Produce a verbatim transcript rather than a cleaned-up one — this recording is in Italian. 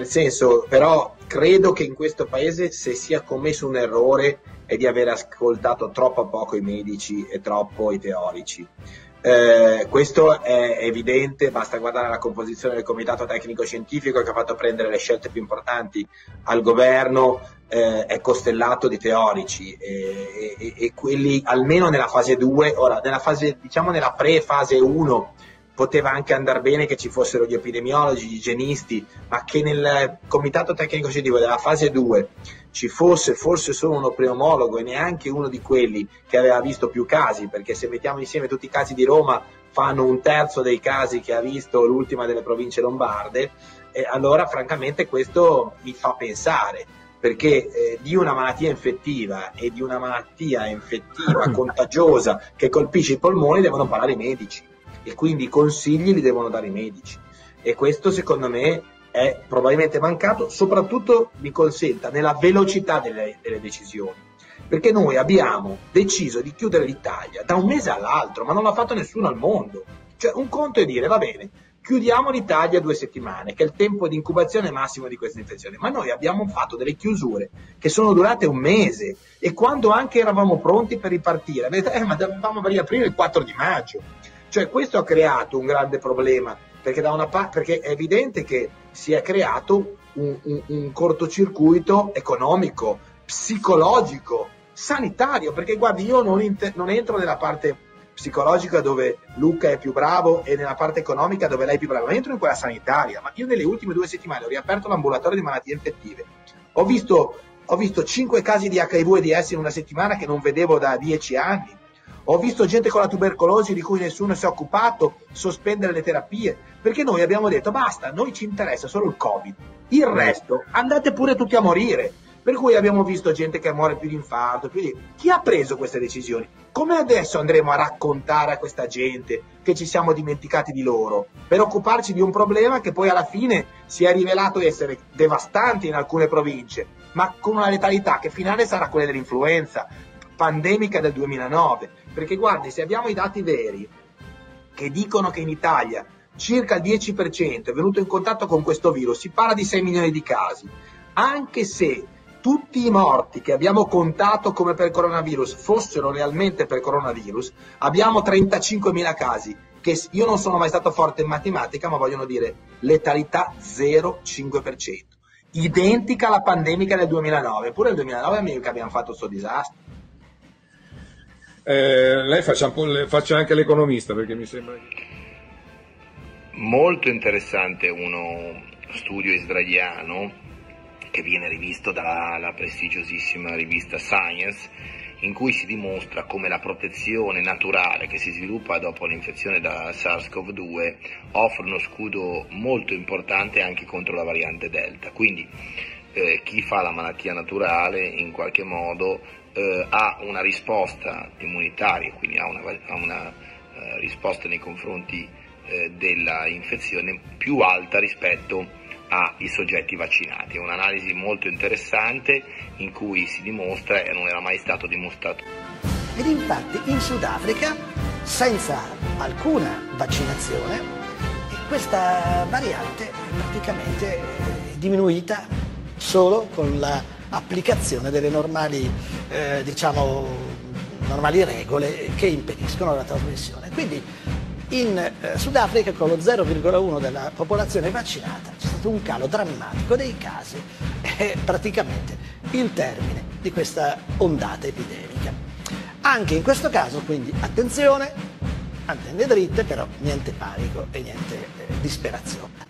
senso, però credo che in questo paese se sia commesso un errore è di aver ascoltato troppo poco i medici e troppo i teorici. Eh, questo è evidente, basta guardare la composizione del comitato tecnico scientifico che ha fatto prendere le scelte più importanti al governo, eh, è costellato di teorici e, e, e quelli almeno nella fase due, ora nella fase, diciamo nella pre-fase uno poteva anche andare bene che ci fossero gli epidemiologi, gli igienisti, ma che nel comitato tecnico scientifico della fase due ci fosse forse solo uno pneumologo e neanche uno di quelli che aveva visto più casi, perché se mettiamo insieme tutti i casi di Roma fanno un terzo dei casi che ha visto l'ultima delle province lombarde, e allora francamente questo mi fa pensare, perché eh, di una malattia infettiva e di una malattia infettiva contagiosa che colpisce i polmoni devono parlare i medici, e quindi i consigli li devono dare i medici, e questo secondo me è probabilmente mancato, soprattutto mi consenta nella velocità delle, delle decisioni, perché noi abbiamo deciso di chiudere l'Italia da un mese all'altro, ma non l'ha fatto nessuno al mondo. Cioè un conto è dire va bene, chiudiamo l'Italia due settimane, che è il tempo di incubazione massimo di questa infezione, ma noi abbiamo fatto delle chiusure che sono durate un mese, e quando anche eravamo pronti per ripartire, eh, ma dovevamo riaprire il quattro di maggio. Cioè questo ha creato un grande problema, perché da una parte, perché è evidente che si è creato un, un, un cortocircuito economico, psicologico, sanitario, perché guardi, io non, inter- non entro nella parte psicologica dove Luca è più bravo e nella parte economica dove lei è più brava, ma entro in quella sanitaria. Ma io nelle ultime due settimane ho riaperto l'ambulatorio di malattie infettive, ho visto, ho visto cinque casi di acca i vu e di esse in una settimana che non vedevo da dieci anni. Ho visto gente con la tubercolosi di cui nessuno si è occupato sospendere le terapie, perché noi abbiamo detto basta, noi ci interessa solo il Covid, il resto andate pure tutti a morire. Per cui abbiamo visto gente che muore più di infarto, più di... Chi ha preso queste decisioni? Come adesso andremo a raccontare a questa gente che ci siamo dimenticati di loro, per occuparci di un problema che poi alla fine si è rivelato essere devastante in alcune province, ma con una letalità che finale sarà quella dell'influenza pandemica del duemilanove? Perché guardi, se abbiamo i dati veri che dicono che in Italia circa il dieci per cento è venuto in contatto con questo virus, si parla di sei milioni di casi, anche se tutti i morti che abbiamo contato come per coronavirus fossero realmente per coronavirus, abbiamo trentacinquemila casi, che io non sono mai stato forte in matematica, ma vogliono dire letalità zero virgola cinque per cento, identica alla pandemica del duemilanove, eppure nel duemilanove mica abbiamo fatto questo disastro. Eh, lei faccia, un po', faccia anche l'economista, perché mi sembra molto interessante uno studio israeliano che viene rivisto dalla prestigiosissima rivista Science, in cui si dimostra come la protezione naturale che si sviluppa dopo l'infezione da SARS-CoV due offre uno scudo molto importante anche contro la variante Delta. Quindi eh, chi fa la malattia naturale in qualche modo eh, ha una risposta immunitaria, quindi ha una, ha una eh, risposta nei confronti eh, della infezione più alta rispetto ai soggetti vaccinati. È un'analisi molto interessante in cui si dimostra, e non era mai stato dimostrato. Ed infatti in Sudafrica, senza alcuna vaccinazione, questa variante è praticamente diminuita solo con l'applicazione delle normali, eh, diciamo, normali regole che impediscono la trasmissione. Quindi in eh, Sudafrica, con lo zero virgola uno della popolazione vaccinata, c'è stato un calo drammatico dei casi, è praticamente il termine di questa ondata epidemica. Anche in questo caso, quindi, attenzione, antenne dritte, però niente panico e niente eh, disperazione.